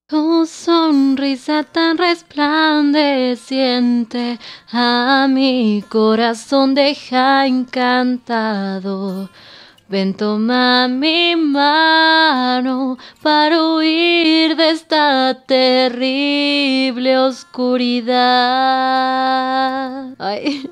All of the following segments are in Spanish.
Tu sonrisa tan resplandeciente a mi corazón deja encantado. Ven, toma mi mano para huir de esta terrible oscuridad. Ay.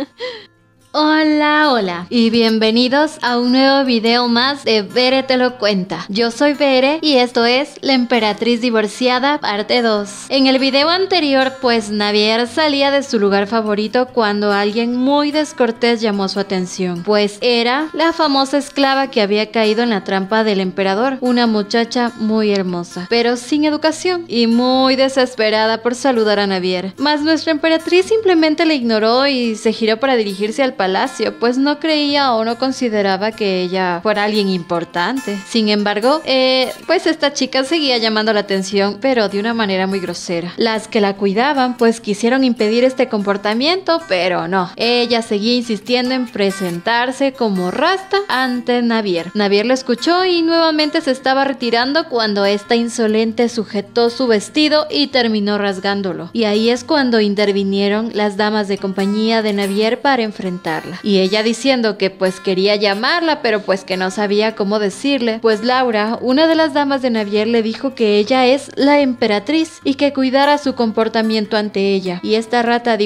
Hola, hola y bienvenidos a un nuevo video más de Bere te lo cuenta. Yo soy Bere y esto es La Emperatriz Divorciada parte 2. En el video anterior pues Navier salía de su lugar favorito cuando alguien muy descortés llamó su atención, pues era la famosa esclava que había caído en la trampa del emperador, una muchacha muy hermosa pero sin educación y muy desesperada por saludar a Navier. Mas nuestra emperatriz simplemente le ignoró y se giró para dirigirse al palacio, pues no creía o no consideraba que ella fuera alguien importante. Sin embargo, pues esta chica seguía llamando la atención, pero de una manera muy grosera. Las que la cuidaban pues quisieron impedir este comportamiento, pero no. Ella seguía insistiendo en presentarse como Rasta ante Navier. Navier lo escuchó y nuevamente se estaba retirando cuando esta insolente sujetó su vestido y terminó rasgándolo. Y ahí es cuando intervinieron las damas de compañía de Navier para enfrentarla. Y ella diciendo que pues quería llamarla, pero pues que no sabía cómo decirle, pues Laura, una de las damas de Navier, le dijo que ella es la emperatriz y que cuidara su comportamiento ante ella. Y esta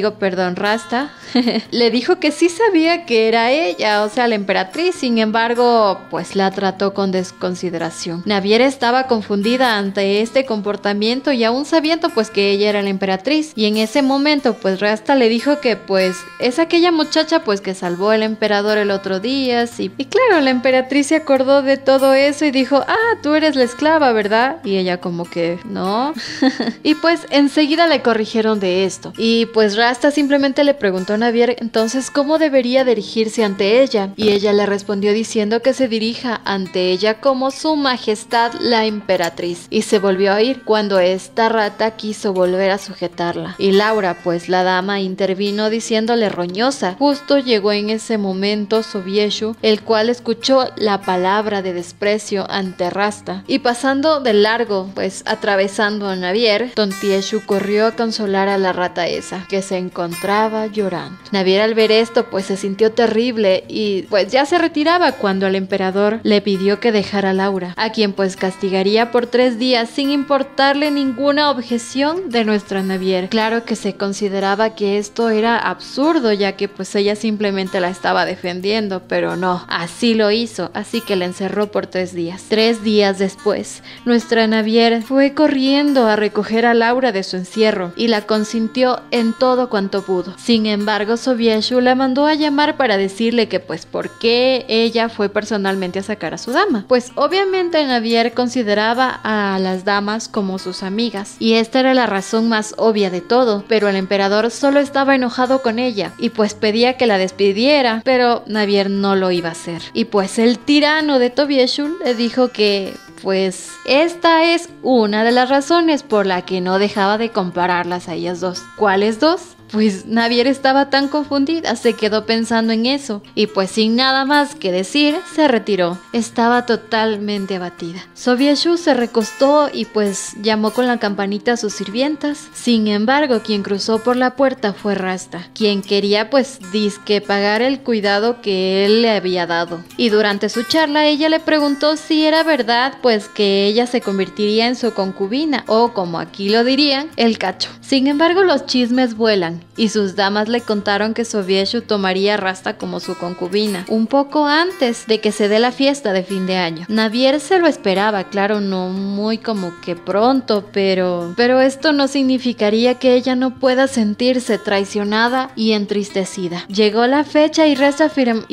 Rasta, le dijo que sí sabía que era ella, o sea, la emperatriz. Sin embargo, pues la trató con desconsideración. Navier estaba confundida ante este comportamiento y aún sabiendo pues que ella era la emperatriz. Y en ese momento pues Rasta le dijo que pues es aquella muchacha pues que salvó al emperador el otro día. Sí. Y claro, la emperatriz se acordó de todo eso y dijo, tú eres la esclava, ¿verdad? Y ella como que, no. Y pues enseguida le corrigieron de esto. Y pues Rasta simplemente le preguntó a Navier entonces cómo debería dirigirse ante ella. Y ella le respondió diciendo que se dirija ante ella como su majestad la emperatriz. Y se volvió a ir cuando esta rata quiso volver a sujetarla. Y Laura, pues la dama, intervino diciéndole roñosa. Justo llegó en ese momento Sobieshu, el cual escuchó la palabra de desprecio ante Rasta. Y pasando de largo, pues atravesando a Navier, Tontieshu corrió a consolar a la rata esa, que se encontraba llorando. Navier al ver esto pues se sintió terrible y pues ya se retiraba cuando el emperador le pidió que dejara a Laura, a quien pues castigaría por 3 días sin importarle ninguna objeción de nuestra Navier. Claro que se consideraba que esto era absurdo, ya que pues ella simplemente la estaba defendiendo, pero no, así lo hizo, así que la encerró por 3 días. 3 días después, nuestra Navier fue corriendo a recoger a Laura de su encierro y la consintió en todo cuanto pudo. Sin embargo, Sobieshu la mandó a llamar para decirle que pues por qué ella fue personalmente a sacar a su dama. Pues obviamente Navier consideraba a las damas como sus amigas y esta era la razón más obvia de todo, pero el emperador solo estaba enojado con ella y pues pedía que la despidiera, pero Navier no lo iba a hacer. Y pues el tirano de Sobieshu le dijo que pues esta es una de las razones por la que no dejaba de compararlas a ellas dos. ¿Cuáles dos? Pues Navier estaba tan confundida, se quedó pensando en eso y pues sin nada más que decir se retiró. Estaba totalmente abatida. Sobieshu se recostó y pues llamó con la campanita a sus sirvientas. Sin embargo, quien cruzó por la puerta fue Rasta, quien quería pues dizque pagar el cuidado que él le había dado. Y durante su charla ella le preguntó si era verdad pues que ella se convertiría en su concubina o, como aquí lo dirían, el cacho. Sin embargo, los chismes vuelan y sus damas le contaron que Sobieshu tomaría a Rasta como su concubina un poco antes de que se dé la fiesta de fin de año. Navier se lo esperaba, claro, no muy como que pronto, pero esto no significaría que ella no pueda sentirse traicionada y entristecida. Llegó la fecha y Rasta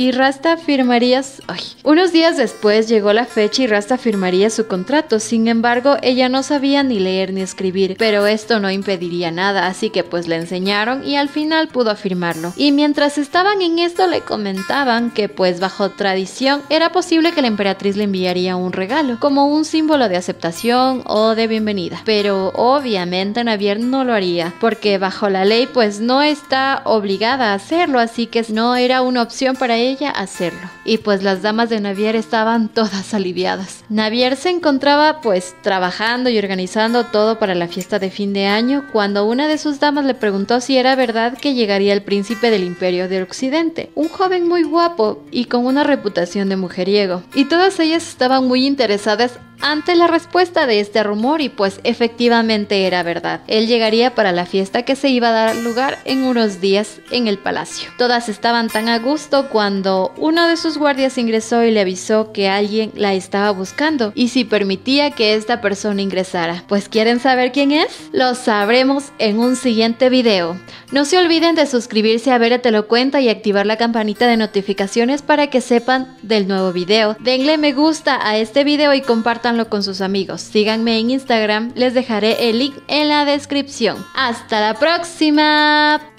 firmaría... Unos días después llegó la fecha y Rasta firmaría su contrato. Sin embargo, ella no sabía ni leer ni escribir, pero esto no impediría nada, así que pues le enseñaron dudaron y al final pudo afirmarlo. Y mientras estaban en esto le comentaban que pues bajo tradición era posible que la emperatriz le enviaría un regalo, como un símbolo de aceptación o de bienvenida. Pero obviamente Navier no lo haría, porque bajo la ley pues no está obligada a hacerlo, así que no era una opción para ella hacerlo. Y pues las damas de Navier estaban todas aliviadas. Navier se encontraba pues trabajando y organizando todo para la fiesta de fin de año cuando una de sus damas le preguntó si era verdad que llegaría el príncipe del Imperio del Occidente, un joven muy guapo y con una reputación de mujeriego. Y todas ellas estaban muy interesadas ante la respuesta de este rumor y pues efectivamente era verdad. Él llegaría para la fiesta que se iba a dar lugar en unos días en el palacio. Todas estaban tan a gusto cuando uno de sus guardias ingresó y le avisó que alguien la estaba buscando y si permitía que esta persona ingresara. Pues ¿quieren saber quién es? Lo sabremos en un siguiente video. No se olviden de suscribirse a Bere Te Lo Cuenta y activar la campanita de notificaciones para que sepan del nuevo video. Denle me gusta a este video y compártanlo con sus amigos. Síganme en Instagram, les dejaré el link en la descripción. ¡Hasta la próxima!